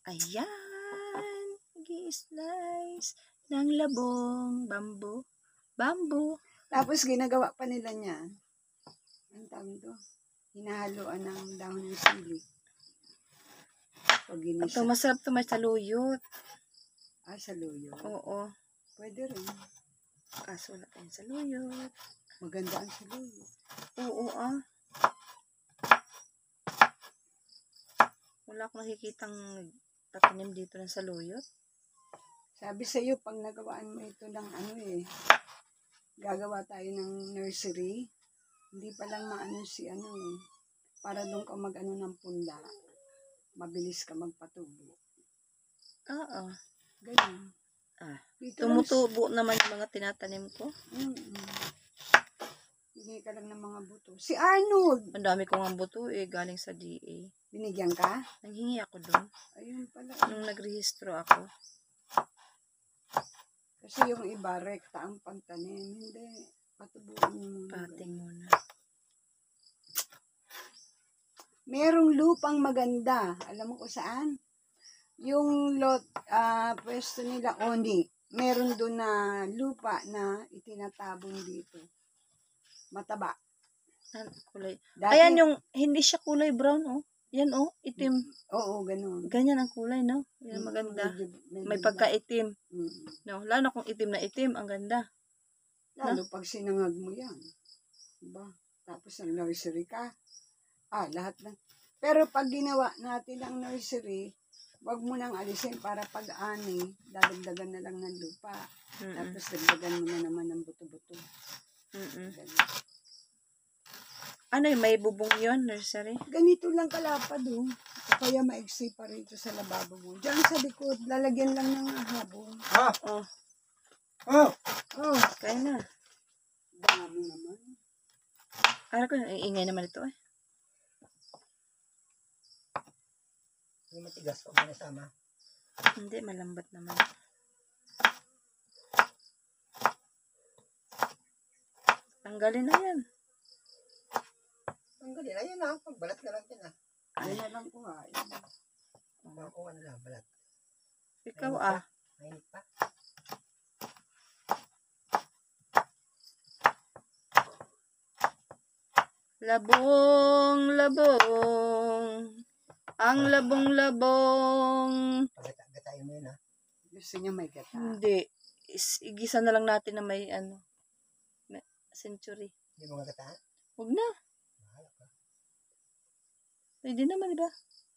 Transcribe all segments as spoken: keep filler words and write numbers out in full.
Ayan. Nag-i-slice ng labong bamboo. Bamboo. Tapos ginagawa pa nila niyan. Ang tawag ito? Hinahaluan ng dahon ng sili. Pag ginisa. Ito, masarap ito may saluyot. Ah, saluyot. Oo. Pwede rin. Kaso wala tayong saluyot. Maganda ang saluyot. Oo ah. Wala akong nakikitang tatanim dito ng saluyot. Sabi sa iyo, pag nagawaan mo ito ng ano eh, gagawa tayo ng nursery, hindi pa lang maano si ano eh, para doon ka mag-ano ng punda, mabilis ka magpatubo. Oo. Ganun. Ah, Dito tumutubo lang, naman yung mga tinatanim ko. Mm-mm. Bigay ka lang ng mga buto. Si Arnold! Ang dami ko nga buto eh, galing sa D A. Binigyan ka? Nanghingi ako doon. Ayun pala. Nung nagrehistro ako. Kasi yung iba, rekta ang pagtanim. Hindi. Patubuin mo muna. Pating muna. Merong lupang maganda. Alam mo kung saan? Yung lot, uh, pwesto nila, Oni. Meron doon na lupa na itinatabon dito. Mataba. Ah, kulay. Dati, Ayan yung, hindi siya kulay brown oh. Yan oh, itim. Oo, ganun. Ganyan ang kulay no. Yan Mm, maganda. medyo, medyo May pagka-itim. Mm. No, lalo kung itim na itim, ang ganda. Lalo pag sinangag mo yan. Diba? Tapos ang nursery ka. Ah, lahat ng... Pero pag ginawa natin ang nursery, wag mo nang alisin para pag-ani, dadagdagan na lang ng lupa. Mm-mm. Tapos dagdagan mo na naman ng buto-buto. Mm-mm. Ganun. Ano yung may bubong yon nursery? Ganito lang kalapad oh. Kaya maigsi pa rito sa lababo mo. Diyan sa likod, lalagyan lang ng habong. Ah! Oh. Oh! Oh! Kaya na. Dami naman. Ara ko, ingay naman ito eh. Hindi matigas o manasama. Hindi, malambat naman. Tanggalin na yan. Tanggalin na yan ha. Pagbalat na lang yan ha. Ay na lang ko ha. Kung ano lang, balat. Ikaw ah. Mainit pa. Labong, labong. Ang labong-labong. Pagata-gatayin mo yun ha. Gusto niya may gata. Hindi. Is, igisa na lang natin na may ano. May century. Hindi mo gagataan? Huwag na. Mahala ka. Pwede naman, diba?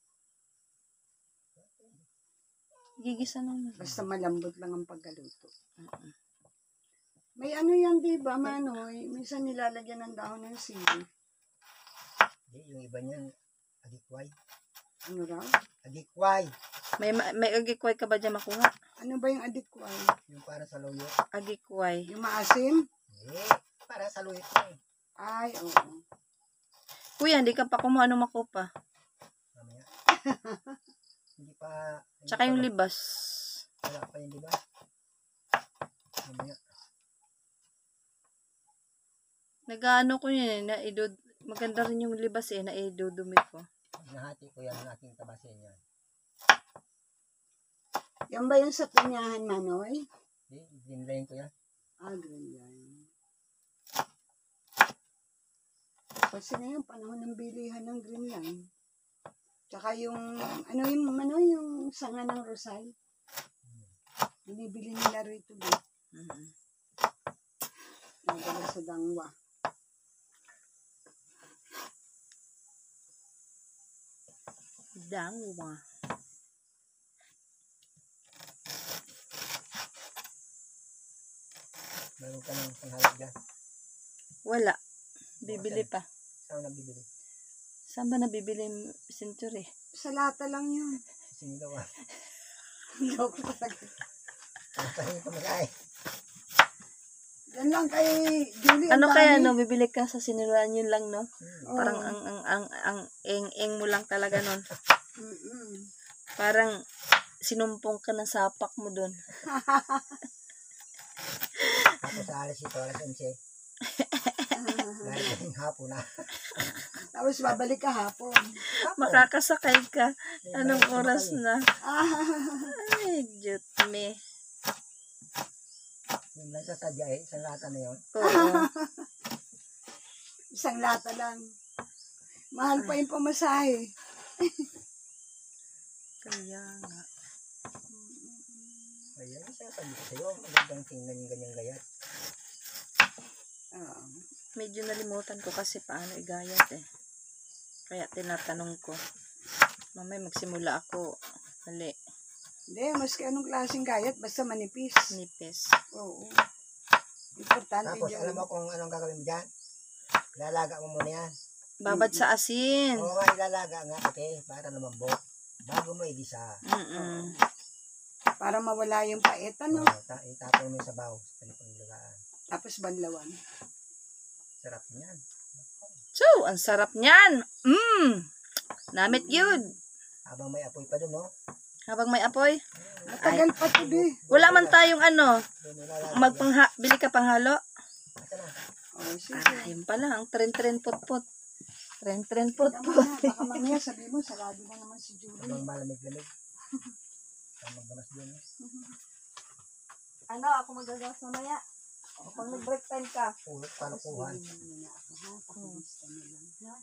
Gigisa naman. Basta malambot lang ang pagkaluto. Uh-uh. May ano yan, di ba, Manoy? Minsan nilalagyan ng dahon ng sili. Hindi, yung iba niyan, agikway. Ano raw? Agikway. May, may agikway ka ba dyan makuha? Ano ba yung adikway? Yung para sa loyo. Agikway. Yung maasim? Hindi, para sa loyo ito eh. Ay, oo. Kuya, hindi ka pa kumuha ng makupa. Mamaya. Hindi pa... Hindi Tsaka pa yung ba? libas. Wala pa yun, di ba? Mamaya. Nag-ano ko yun eh, na idod, maganda rin yung libas eh, na idudumi ko. Nahati ko yan ang aking tabasin yan. Yan ba yung sa pinyahan, Manoy? Hindi, dinlayin ko yan. Ah, green line. Kasi na yung panahon ng bilihan ng green line. Tsaka yung, ano yung, ano yung sanga ng Rosal? Binibili nila rito din. Mm-hmm. Nagala sa Dangwa. Dangwa. Meron ka ng panghalap dyan. Wala. Bibili pa. Saan na bibili? Saan ba nabibili yung century? Sa lata lang yun. Sinigaw ah. Hindi ako talaga. Pagkain ko mag-ay. Yan lang kay Julie. Ano ang kaya dami. no, bibili ka sa siniruan yun lang no? Hmm. Oo. Parang ang ang ang ang eng-eng mo lang talaga nun. Mm-mm. Parang sinumpong ka ng sapak mo dun. Tapos alas ito, alas onse. Dahil hapon na. Tapos babalik ka hapon. Makakasakay ka. Anong Dahil oras sumakay. na? Ah, Ay, Diyot me. Yung nasa sadya eh, isang lata na yun. Oo. isang lata lang. Mahal pa yung pamasahe. Kaya nga. Ayun, sasabi ko sa'yo, magandang tingnan yung ganyang gayat. Oo. Medyo nalimutan ko kasi paano igayat eh. Kaya tinatanong ko. Mamay magsimula ako. Mali. Hindi, maski anong klaseng gayat, basta manipis. Nipis. Oo. Importante Tapos, yun. alam mo kung anong gagawin mo dyan? Ilalaga mo muna yan. Babad sa asin. Oo nga, ilalaga nga, okay, para lumambot. Bago mo igisa. Mm-mm. Para mawala yung pait, ano? Oo, ta itapon mo yung sabaw sa panipanglagaan. Tapos banlawan. Sarap niyan. So, ang sarap niyan. Mmm. Namit yun. Habang may apoy pa dun, no? Habang may apoy. Matagal pa to, be. Wala man tayong ano. Doon ilalaga. Magpangha, bili ka panghalo. Asa na? Oh, sige. Ah, yun pala. Ang tren-tren pot-pot. Tren-tren Baka pot-pot. mamaya, baka mamaya sabi mo, sarado na naman si Julie. Habang malamig-lamig. Habang gamas dun. Ano, ako magagawas mamaya. O, pag nag-break time ka. Pulot, palukuhan. Muna ako, ha? Pakilista na lang, ha?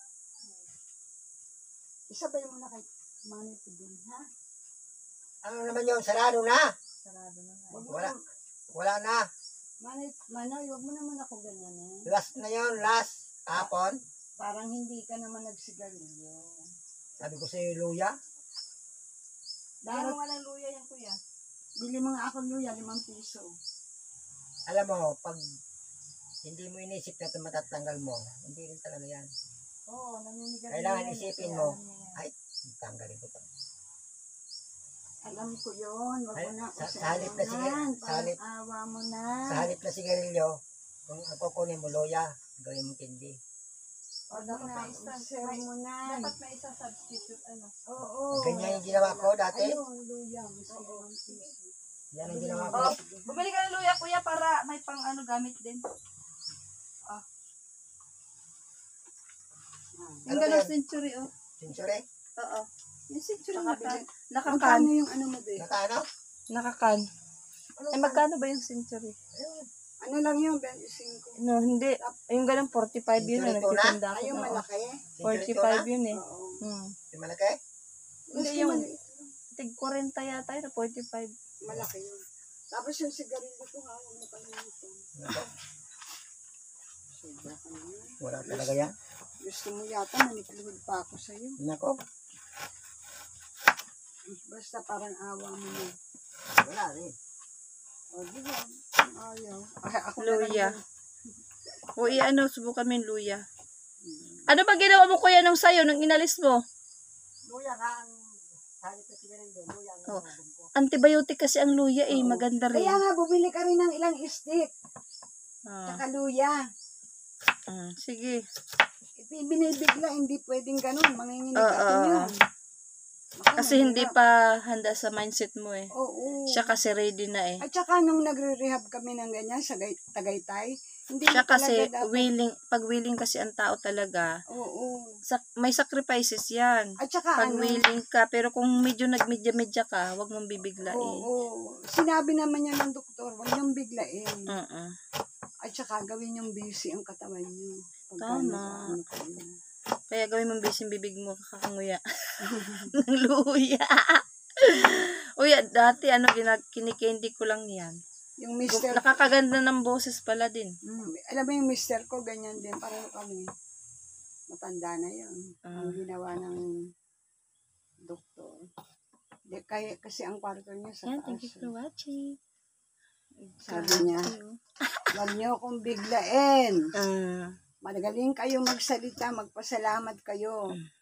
Isabay mo na kay Manny ko din, ha? Ano naman yun? Sarado na! Sarado na nga. Wag mo Wala. na- Wala na. Manny, Manoy, huwag mo naman ako ganyan, eh. Last na yun, last. Hapon. Parang hindi ka naman nagsigarilyo. Sabi ko sa'yo, luya. Darat, nga ng luya yan, kuya. bili mo nga ako luya, limang piso. Alam mo, pag hindi mo inisip na ito matatanggal mo, hindi rin talaga yan. Oo, naninigarilyo. Kailangan yan, isipin kaya mo, alam niya yan. ay, tanggalin ko to. Alam ko yun, wag mo Ay, na ako sa- sa sa halip na sige, awanan. sa halip- Parang awa mo na. Sa halip na sigarilyo, kung ako kunin mo luya, gawin mo tindi. Wag mo na, share mo na. may isa substitute, ano. Oo. Ganyan yung ginawa ko dati. Ayun, luya, mas limang piso. Yan ang ginawa ko. Oh, bumili ka ng luya, kuya, para may pang ano gamit din. Yung Ano ba ganun yan? century, oh. Sinsure? Oo. Yung century Saka naka, bili- nakakan. Magkano yung ano mo, be? Naka ano? Nakakan. Ano Eh, magkano ba yung century? Ayun. Ano lang yun, twenty-five. No, hindi. Yung ganun, forty-five yun. Century na po na? nagtitinda ako. Ay, yung Oo. malaki. Sinsure forty-five ito yun eh. Oo. Hmm. na? Yung malaki? Hindi, Mas yung maliit lang. tig forty yata yun, forty-five. Malaki yun. Tapos yung sigarilyo ko, ha, huwag mo kalimutan. Nako, Sobra ka naman. wala talaga yan. Gusto mo yata, manikluhod pa ako sa'yo. Nako, Basta parang awa mo na. wala rin. O, di ba? Ang ayaw. Ay, ako na lang Luya. yun. O i-ano, subukan mo yung luya. Ano ba ginawa mo kuya nung sayo, nung inalis mo? Luya ka ang halip na sigarilyo. Luya ang Oh. nababog ko. Antibiotic kasi ang luya eh, Oo. maganda rin. Kaya nga, bumili ka rin ng ilang stick. Ah, Tsaka luya. ah, sige. Binibigla, hindi pwedeng ganun. Manginginig Oo, ako oo, yun. Ako, Kasi hindi mahirap. pa handa sa mindset mo eh. Oo. Siya kasi ready na eh. At saka nung nagre-rehab kami ng ganyan sa Gay- Tagaytay, hindi Siya na talaga kasi dapat- willing, pag willing kasi ang tao talaga, Oo. sak, may sacrifices yan. At saka Pag ano, willing ka, pero kung medyo nagmedya-medya ka, wag mong bibiglain. oo. Sinabi naman niya ng doktor, huwag niyong biglain. Uh-uh. At saka gawin niyong busy ang katawan niyo. Pagka Tama. nag-ano kayo. Kaya gawin mong busy yung bibig mo, kakanguya. Ng luya. Uya, dati ano, ginag kinikandy ko lang yan. Yung Gum- mister, Nakakaganda ng boses pala din. mm, alam mo yung mister ko, ganyan din. Pareho kami. Matanda na yun. Ah. Ang ginawa ng doktor. Di, kaya, kasi ang kwarto niya sa Yan, taas. thank you for watching. Sabi niya, Thank you. huwag niyo akong biglain. Ah, Magaling kayo magsalita, magpasalamat kayo.